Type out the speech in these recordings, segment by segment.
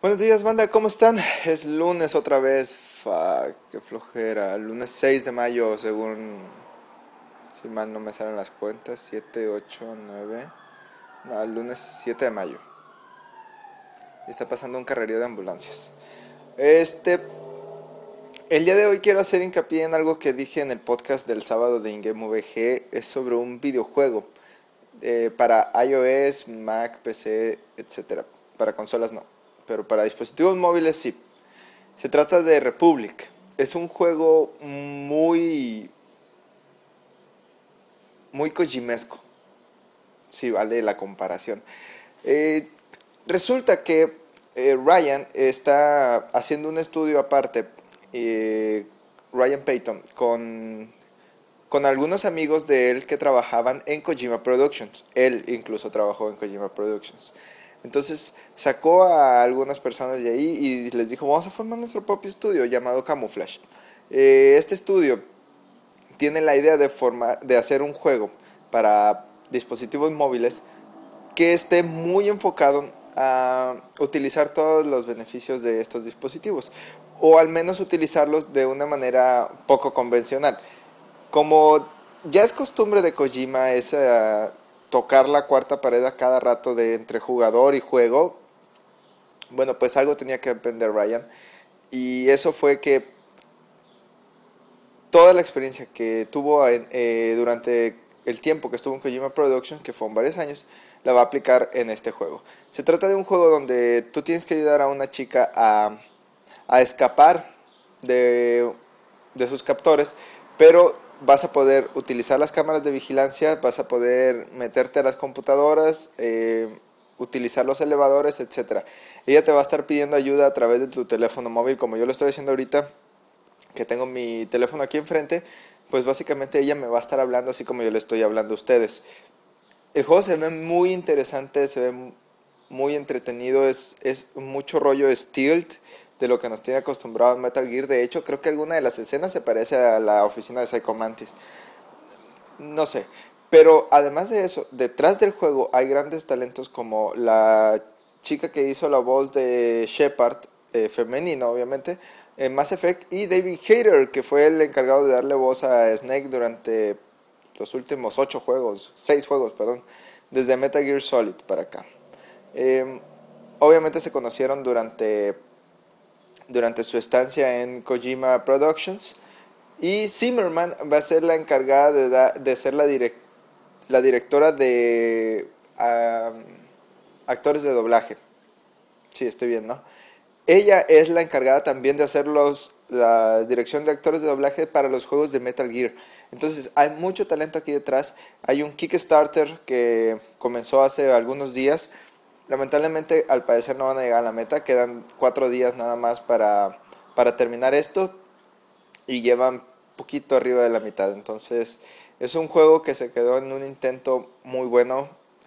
Buenos días, banda, ¿cómo están? Es lunes otra vez. Fuck, qué flojera. Lunes 6 de mayo, según. Si mal no me salen las cuentas. 7, 8, 9. No, el lunes 7 de mayo. Y está pasando un carrerío de ambulancias. Este. El día de hoy quiero hacer hincapié en algo que dije en el podcast del sábado de InGame VG. Es sobre un videojuego. Para iOS, Mac, PC, etcétera. Para consolas no. Pero para dispositivos móviles sí. Se trata de Republic. Es un juego muy kojimesco, si vale la comparación. Eh, Resulta que Ryan está haciendo un estudio aparte, Ryan Payton, con algunos amigos de él que trabajaban en Kojima Productions. Él incluso trabajó en Kojima Productions. Entonces sacó a algunas personas de ahí y les dijo, vamos a formar nuestro propio estudio llamado Camouflage. Este estudio tiene la idea de hacer un juego para dispositivos móviles que esté muy enfocado a utilizar todos los beneficios de estos dispositivos, o al menos utilizarlos de una manera poco convencional. Como ya es costumbre de Kojima es tocar la cuarta pared a cada rato de entre jugador y juego, bueno, pues algo tenía que aprender Ryan, y eso fue que toda la experiencia que tuvo durante el tiempo que estuvo en Kojima Productions, que fueron varios años, la va a aplicar en este juego. Se trata de un juego donde tú tienes que ayudar a una chica a escapar de, de sus captores, pero vas a poder utilizar las cámaras de vigilancia, vas a poder meterte a las computadoras, utilizar los elevadores, etcétera. Ella te va a estar pidiendo ayuda a través de tu teléfono móvil, como yo lo estoy haciendo ahorita, que tengo mi teléfono aquí enfrente. Pues básicamente ella me va a estar hablando así como yo le estoy hablando a ustedes. El juego se ve muy interesante, se ve muy entretenido, es mucho rollo stealth de lo que nos tiene acostumbrado en Metal Gear. De hecho, creo que alguna de las escenas se parece a la oficina de Psycho Mantis. No sé. Pero además de eso, detrás del juego hay grandes talentos como la chica que hizo la voz de Shepard, femenino obviamente, en Mass Effect, y David Hayter, que fue el encargado de darle voz a Snake durante los últimos 6 juegos, perdón, desde Metal Gear Solid para acá. Eh, Obviamente se conocieron durante su estancia en Kojima Productions, y Zimmerman va a ser la encargada de ser la directora de actores de doblaje. Sí, estoy bien, ¿no? Ella es la encargada también de hacer la dirección de actores de doblaje para los juegos de Metal Gear. Entonces hay mucho talento aquí detrás. Hay un Kickstarter que comenzó hace algunos días. Lamentablemente al parecer no van a llegar a la meta. Quedan 4 días nada más para terminar esto. Y llevan poquito arriba de la mitad. Entonces es un juego que se quedó en un intento muy bueno.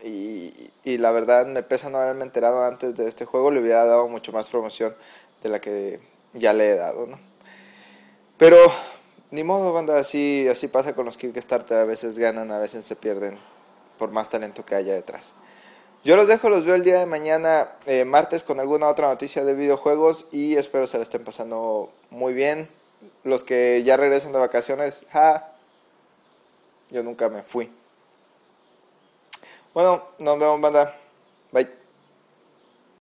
Y la verdad me pesa no haberme enterado antes de este juego. Le hubiera dado mucho más promoción de la que ya le he dado, ¿no? Pero ni modo, banda, así pasa con los Kickstarter. A veces ganan, a veces se pierden por más talento que haya detrás. Yo los dejo, los veo el día de mañana, martes, con alguna otra noticia de videojuegos, y espero se la estén pasando muy bien. Los que ya regresan de vacaciones, yo nunca me fui. Bueno, nos vemos, banda. Bye.